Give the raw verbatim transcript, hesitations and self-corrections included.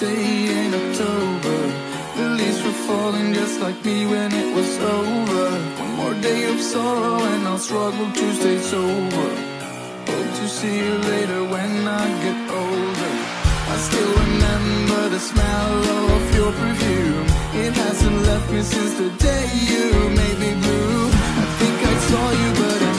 say in October. The leaves were falling just like me when it was over. One more day of sorrow and I'll struggle to stay sober. Hope to see you later when I get older. I still remember the smell of your perfume. It hasn't left me since the day you made me blue. I think I saw you but I